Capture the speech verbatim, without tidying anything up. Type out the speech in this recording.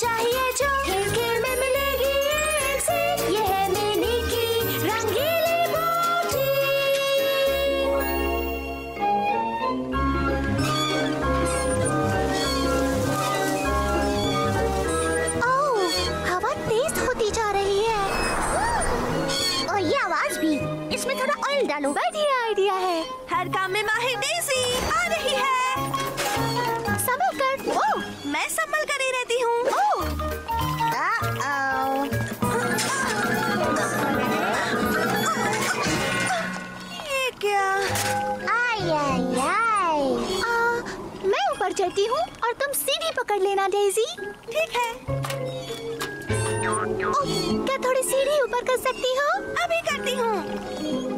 चाहिए जो खेल खेल में मिलेगी एक सीख। ये है मिनी की रंगीली बूटी। ओह, हवा तेज होती जा रही है। और ये आवाज भी। इसमें थोड़ा ऑयल डालो। बढ़िया आइडिया है। हर काम में माहिर डेज़ी आ रही है। संभल कर। ओह, मैं संभल कर ही रहती हूँ। ओह, uh-oh। ये क्या? आई आई आई। आ, मैं ऊपर चढ़ती हूँ और तुम सीढ़ी पकड़ लेना डेज़ी। ठीक है। ओह, क्या थोड़ी सीढ़ी ऊपर कर सकती हो? अभी करती हूँ।